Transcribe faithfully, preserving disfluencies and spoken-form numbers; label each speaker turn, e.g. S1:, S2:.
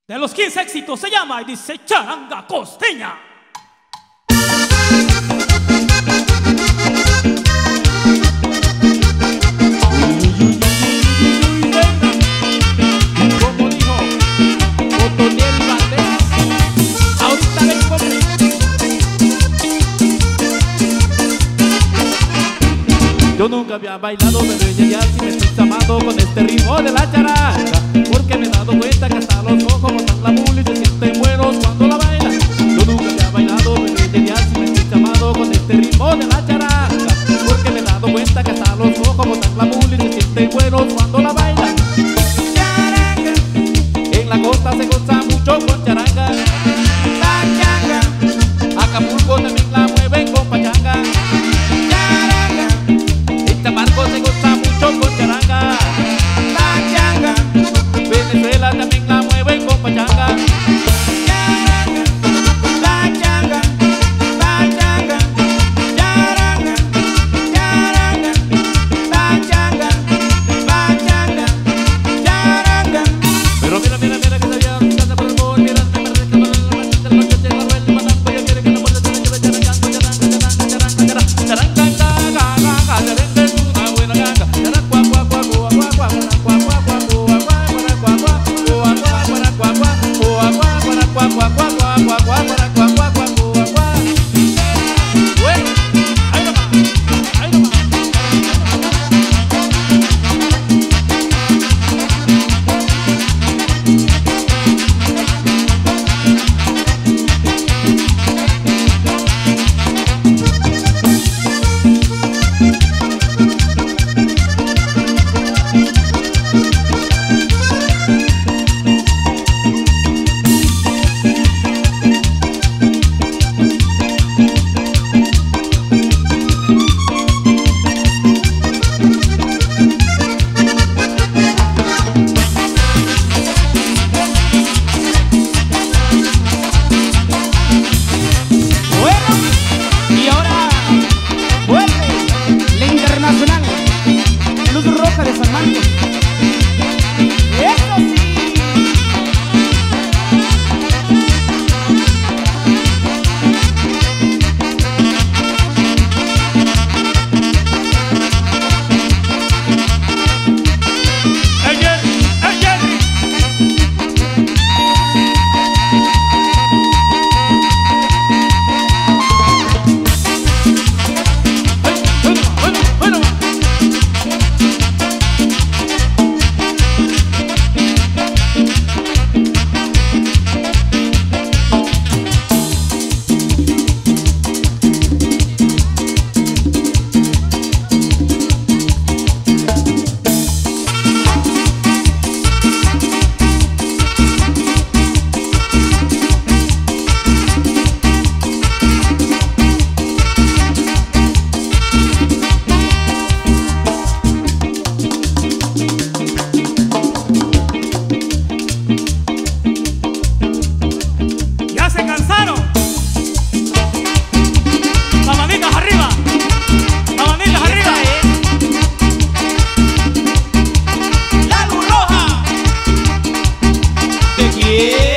S1: De los quince éxitos se llama y dice Charanga Costeña.
S2: Como dijo Otoniel Valdés, ahorita vengo. Yo nunca había bailado, pero ella ya sí me estoy llamando con este ritmo de la charanga, porque me he dado cuenta que hasta los ojos botan la mula y se sienten buenos cuando la bailan. Yo nunca había bailado, pero ella ya sí me estoy llamando con este ritmo de la charanga, porque me he dado cuenta que hasta los ojos botan la mula y se sienten buenos cuando la bailan. Charanga, en la costa se goza mucho con charanga. La changa, Acapulco también la mueven con pachanga. Marco se goza mucho con charanga. La changa, Venezuela también la mueven con pachanga. Charanga, la changa, la changa, charanga, charanga, la changa, la changa, charanga. Pero mira, mira, mira que se vio canta por el amor, mira, me parece que por el amor de la noche se agarró el matambo, yo quiero que no pueda tener que ver charanga, charanga, charanga, charanga, charanga, charanga.
S1: Yeah.